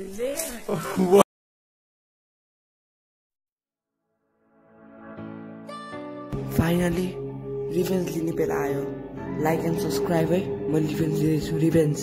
Finally revenge लिने बेला आयो लाइक एन्ड सब्सक्राइब है म रिभेन्ज लिँदैछु रिभेन्ज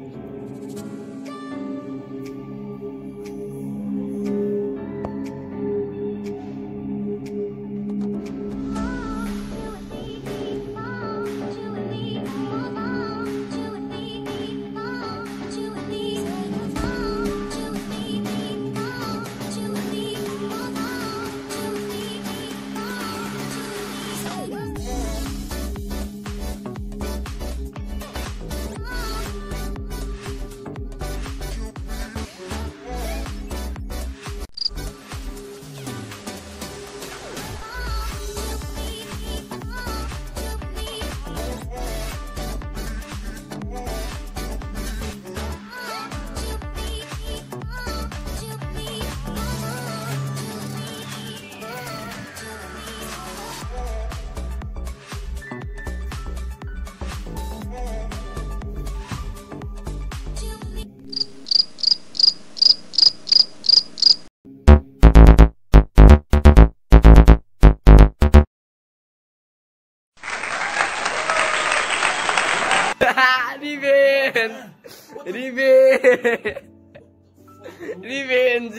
Revenge.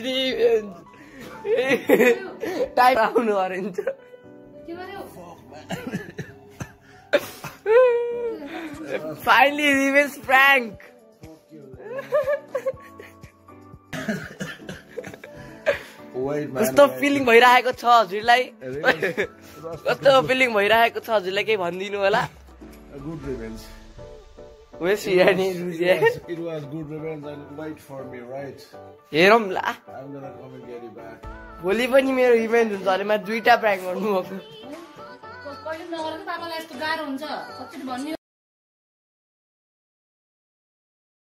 Time आउनु अरेन्ज Finally revenge prank. कस्तो फिलिङ भइरहेको छ हजुरलाई कस्तो फिलिङ भइरहेको छ हजुरलाई केही भनिदिनु होला Good revenge. Where's Irani? Yes, it was good revenge and wait for me, right? हेरौँ ल I'm gonna come and get you back. भोलि पनि मेरो इभेन्ट हुन्छ अरे म दुईटा प्र्याङ्क गर्नु भएको कहिले नगरेको पापालाई यस्तो गाह्रो हुन्छ कति भन्ने